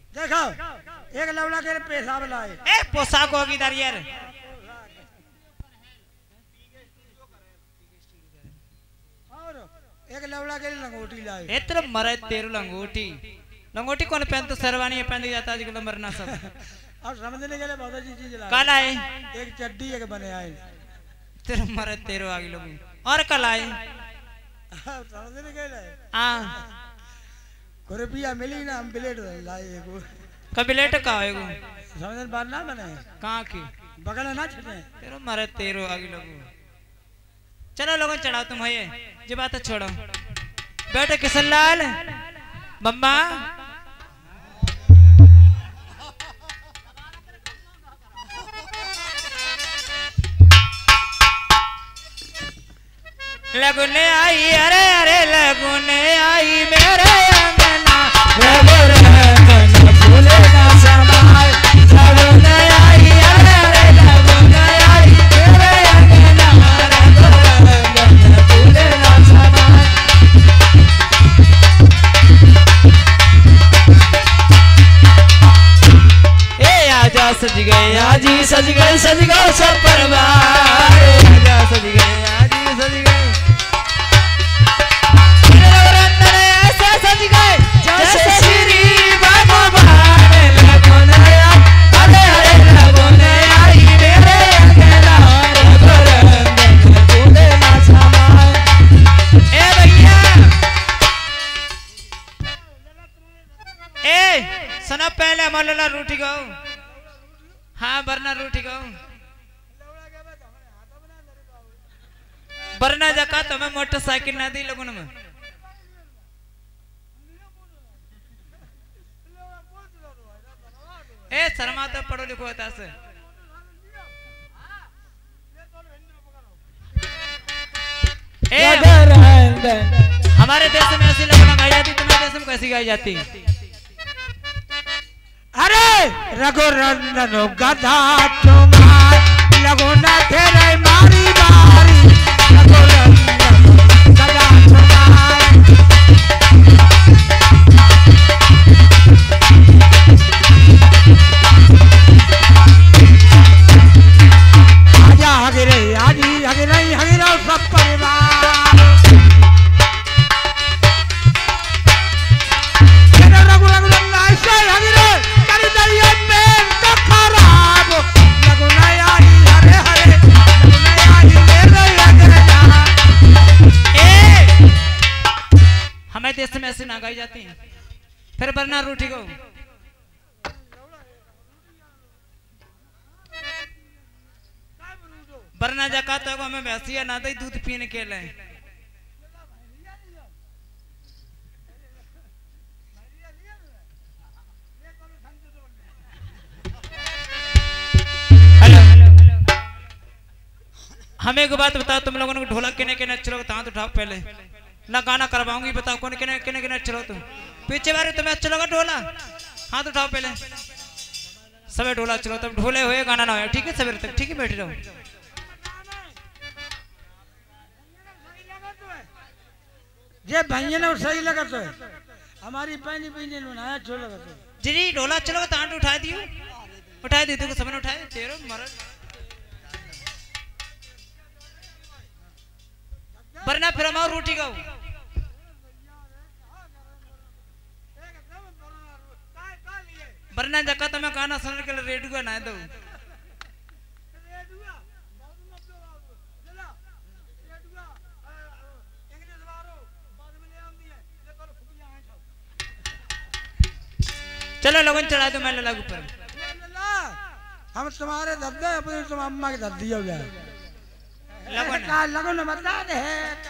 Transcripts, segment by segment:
देखो एक लवड़ा के पेशाब लाए ए पोशाक होगी इधर यार। और एक लवड़ा के लंगोटी लाए। ए तेरे मरे तेरे लंगोटी लंगोटी कौन पहनता शेरवानी पहन जाता आजकल मरना सब। और समझने के लिए बहुत अच्छी चीज लाए। कल आए एक चड्डी एक बने आए। तेरे मरे तेरे आगे लोग और कल आए समझने के लिए हाँ रुपया मिली ना हम प्लेट लाए एगो। कभी लेट का आएगो समझने बात ना बने कहाँ की बगल ना छटे तेरे मरे तेरे आगे लोग। चलो लोगों चढ़ाओ तुम है ये बात है छोड़ो बैठे किशन लाल मम्मा लगने आई अरे अरे लगने आई मेरे अंगना फूले ना समाए लगने आई अरे अरे लगने आई मेरे अंगना फूले ना समाए। ए आजा सज गए आजी सज गए सब परिवार आजा सज गए आजी सज गए सज गए जैसे श्री भगवान लगने अरे अरे लगने आई मेरे अंगना फूले ना समाए। ए भैया ए सुना पहले हमारा रोटी गाओ हाँ बरना रोटी गाओ बरना जका तो मैं मोटरसाइकिल ना दी लोगों में ए शर्मा तो पढ़ो लिखो होता से ए हमारे देश में ऐसी लगना गाई जाती तुम्हारे देश में कैसी गाई जाती। अरे रघुनंदन गधा तुम्हार लगो ना तेरे मारी मारी रघुनंदन गधा तुम्हार आजा हगिरे आजी हगिरे हगिरे सब परिवार रघुनंदन ऐसे हगिरे हमारे देश में ऐसे ना गाई जाती है फिर बरना रूठी को बरना जका तो हमें भैंसिया ना दे दूध पीने के लिए हमें एक बात बताओ तुम लोगों ने ढोलक किने किने चलो हाथ उठाओ पहले ना गाना करवाऊंगी बताओ कौन किने किने किने चलो तुम पीछे बारे तुम्हें अच्छा लगा ढोला हाथ उठाओ पहले सबे ढोला चलो तब ढोले हुए गाना ना हो ठीक है सवेरे तक ठीक है बैठे रहो। ये भैया ने सही लगा तो हमारी पहनी पहनी बनाया अच्छा लगा तो जी ढोला चलो तो हाथ उठा दियो तो सबने उठाए तेरो मरद वरना फिर हम और रोटी गाओ वरना जका तो मैं गाना सुनने के लिए रेडियो ना दो चलो लोगन चढ़ा दो मैं लागू पर हम तुम्हारे दद्दे अपने तुम अम्मा के दद्दी हो गए लगन बता दे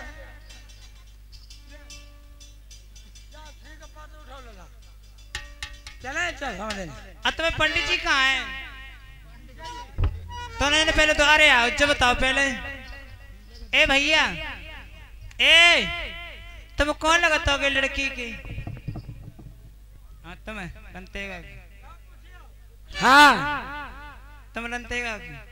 चले चल तुम्हें पंडित जी कहाँ हैं तो उन्होंने पहले तो अरे आओ जब बताओ पहले ए भैया ए तुम कौन लगाता हो लड़की की हाँ तुम्हें लंतेगा हाँ तुम लंतेगा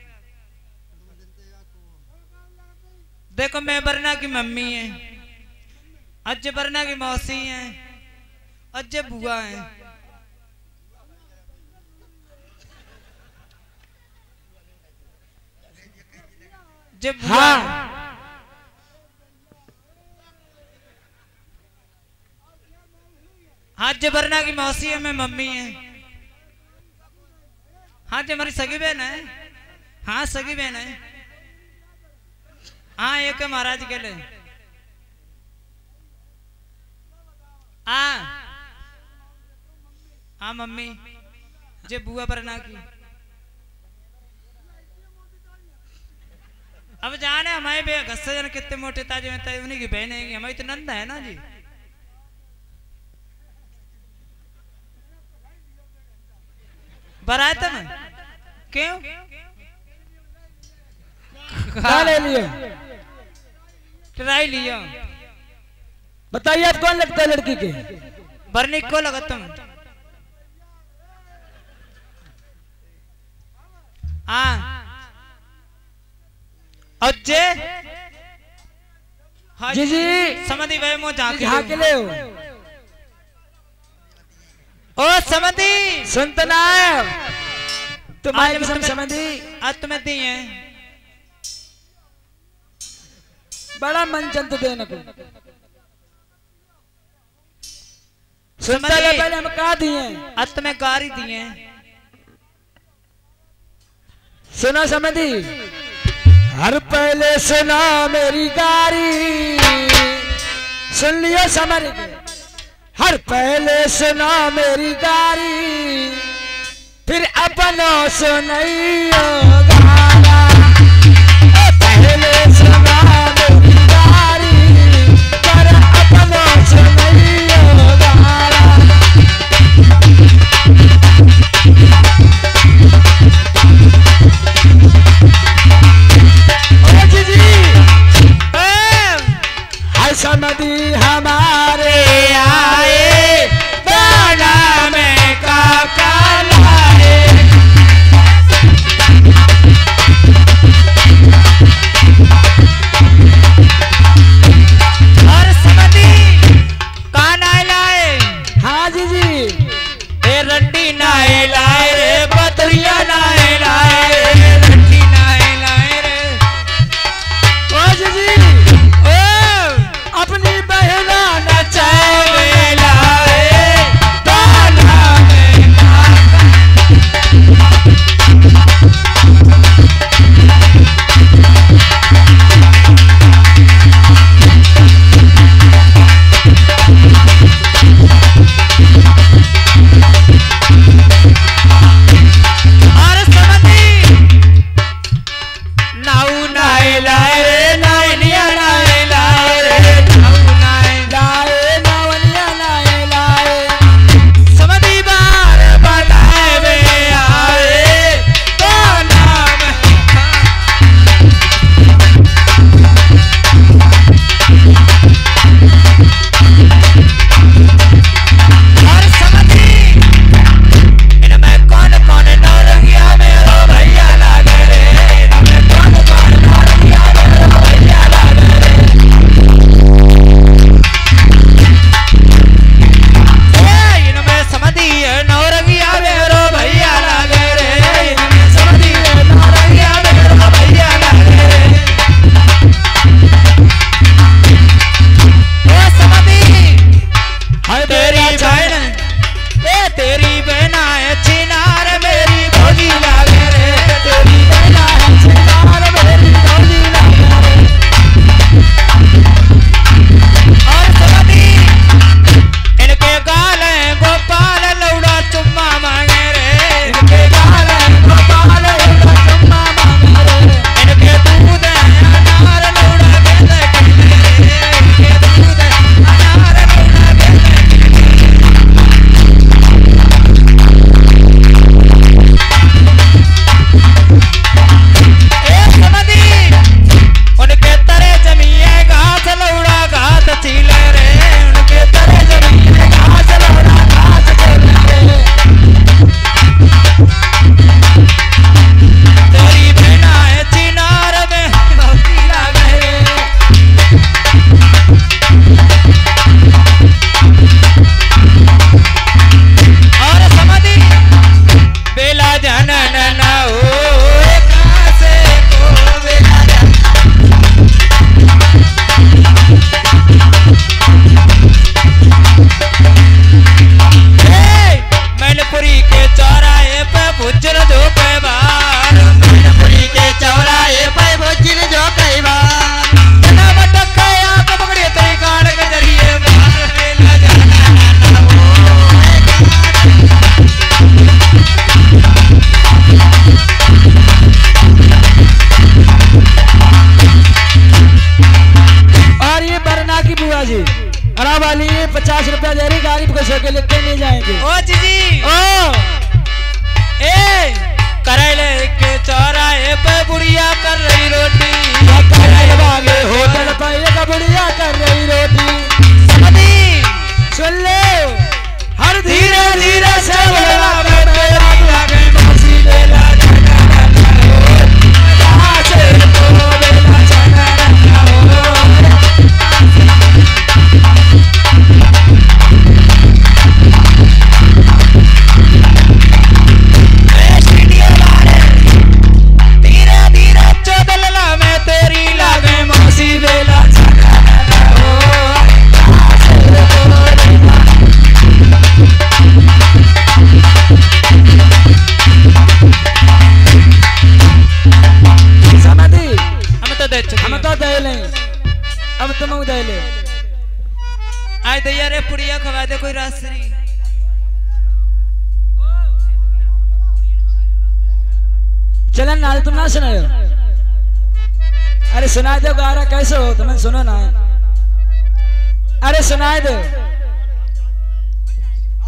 देखो मैं बरना की मम्मी है अजय बरना की मौसी है अजय बुआ है जब हाँ हाँ जब वरना की मौसी है मैं मम्मी है। हाँ जो हमारी सगी बहन है। हाँ सगी बहन है। हाँ एक है महाराज के लिए। हाँ मम्मी जे बुआ पर ना की। अब जाने हमारे बे गस्से जन कितने मोटे ताजे में ताजे उन्हीं की बहन है। हमारी तो नंदा है ना जी। बरात में क्यों क्या ले लिए? ट्राई लिया। बताइए आप कौन लगता है लड़की के? बरनी को लगा तुम। हाँ अज्जे हाँ जी जी समझी भाई मो झाके ले हो। ओ समझी सुनतना है तुम्हारी कसम समझी। आज तुम्हें दी है बड़ा मन चंत देने को। सुनता है पहले हम कहा दिए। आज तुम्हें गारी दी है। सुना समझी हर पहले सुना मेरी गारी। सुन लियो समझ हर पहले सुना मेरी गारी फिर अपनों सुनइयो गाना। पहले सुना मेरी गारी फिर अपनों सुनइयो गाना। समधी हमारे आए दाना में काका लाए। अरे पुड़िया खवा दे कोई रासरी। चलन नाल तुम ना सुनायो। अरे सुनाए दो गारा कैसे हो तुम्हें सुनो ना। अरे सुनाए दो।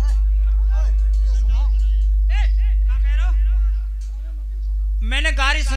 मैंने गारी